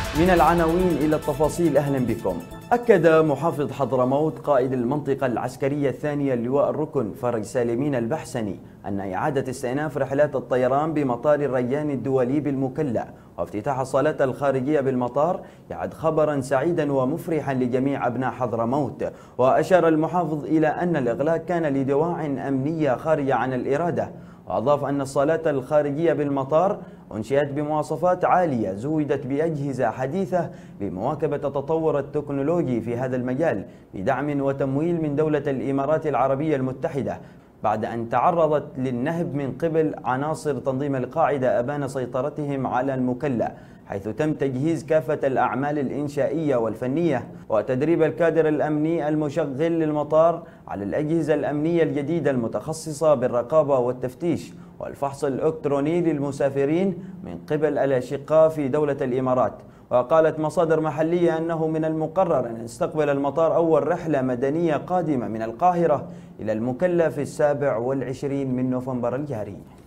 من العناوين إلى التفاصيل، أهلا بكم. أكد محافظ حضرموت قائد المنطقة العسكرية الثانية اللواء الركن فرج سالمين البحسني أن إعادة استئناف رحلات الطيران بمطار الريان الدولي بالمكلا وافتتاح الصالات الخارجية بالمطار يعد خبرا سعيدا ومفرحا لجميع أبناء حضرموت. وأشار المحافظ إلى أن الإغلاق كان لدواعٍ أمنية خارجة عن الإرادة، وأضاف أن الصالات الخارجية بالمطار أنشئت بمواصفات عالية زودت بأجهزة حديثة لمواكبة التطور التكنولوجي في هذا المجال بدعم وتمويل من دولة الإمارات العربية المتحدة، بعد أن تعرضت للنهب من قبل عناصر تنظيم القاعدة أبان سيطرتهم على المكلا، حيث تم تجهيز كافة الأعمال الإنشائية والفنية وتدريب الكادر الأمني المشغل للمطار على الأجهزة الأمنية الجديدة المتخصصة بالرقابة والتفتيش والفحص الإلكتروني للمسافرين من قبل الأشقاء في دولة الإمارات. وقالت مصادر محلية أنه من المقرر أن يستقبل المطار أول رحلة مدنية قادمة من القاهرة إلى المكلا في 27 من نوفمبر الجاري.